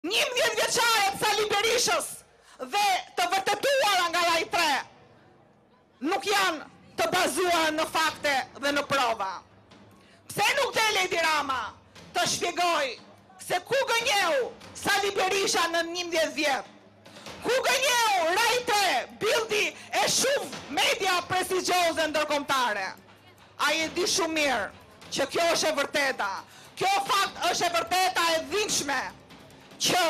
11 vjeçare të Sali Berishës dhe të vërtetuara nga Rai 3 nuk janë të bazuar në fakte dhe në prova. Pse nuk dele Edi Rama të shpjegoj se ku gënjeu Sali Berisha në 11 vjet? Ku gënjeu Rai 3, bildi e shumë media prestigjioze ndërkombëtare? Ai e di shumë mirë që kjo është e vërteta. Kjo fakt është e vërteta e dhimbshme që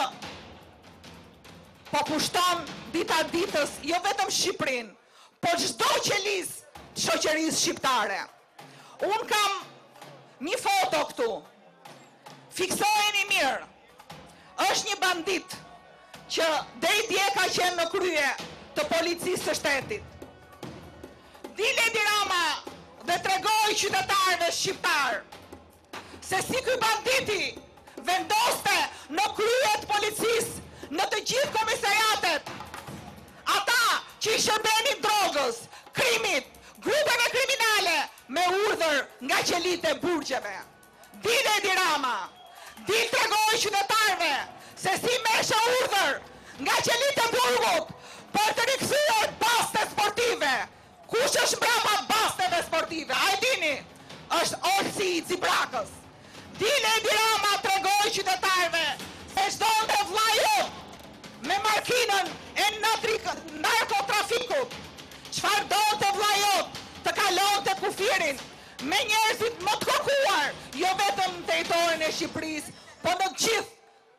po pushton dita ditës jo vetëm Shqipërinë, por çdo qelis të shoqërisë shqiptare. Un kam një foto këtu. Fiksojeni mirë. Është një bandit që deri dje ka qenë në krye të policisë së shtetit. Dile Edi Rama dhe tregoi qytetarëve shqiptar se si ky banditi vendoste në krye të policisë në të gjithë komisariatet ata që i shërbenin drogës, krimit, grupeve kriminale me urdhër nga qelitë e burgjeve. Dile Edi Rama, dil tregoi qytetarëve se si mesha urdhër nga qelitë e burgut për të rikthyer bastet sportive. Kush është mbrapa basteve sportive? A e dini? Është Orsi i Cibrakës. Dile Edi Rama tregoi qytetarëve se çdonte vllai me markinën e narkotrafikut. Çfarë donte vllai të kalonte kufirin me njerëzit më të kërkuar, jo vetëm në territorin e Shqipërisë, por në gjithë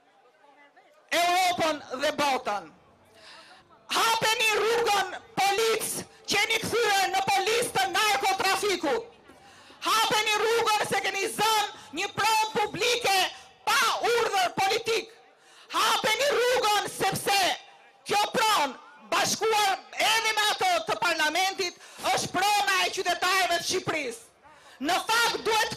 Europën dhe botën. Hapeni rrugën policë që jeni kthyer në policë të narkotrafikut. Hapeni rrugën se keni zënë një pronë publike pa urdhër politik. Hapeni rrugën sepse kjo pronë, bashkuar edhe me ato të parlamentit, është prona e qytetarëve të Shqipërisë. Në fakt duhet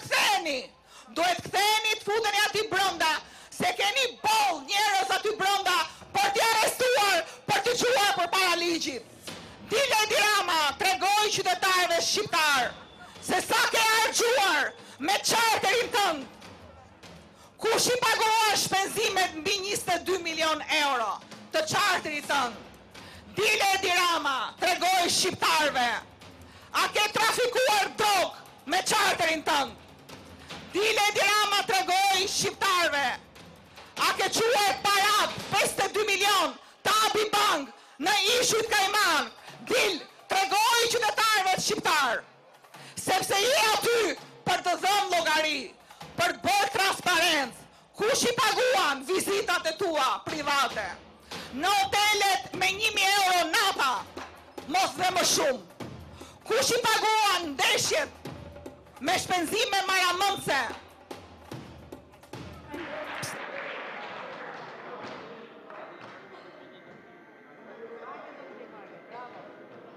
ktheheni të futeni aty brenda, se keni boll njerëz aty brenda për t'i arrestuar, për t'i çuar përpara ligjit. Dile Edi Rama tregoi qytetarëve shqiptar se sa ke harxuar me charterin tënd. Kush i paguar shpenzimet mbi 22 milion euro të charterit tënd? Dile Edi Rama tregoi shqiptarëve, a ke trafikuar drogë me charterin tënd? Dile Edi Rama tregoi shqiptarëve, a ke quar parat 52 milion të Abi Bank në Ishujt Kajman? Dil tregoi qytetarëve shqiptar, sepse je aty për të dhënë llogari, për të bërë transparencë. Kush i paguan vizitat e tua private? Në hotelet me 1.000 euro nata, mos dhe më shumë. Kush i paguan ndeshjet me shpenzime maramëndse?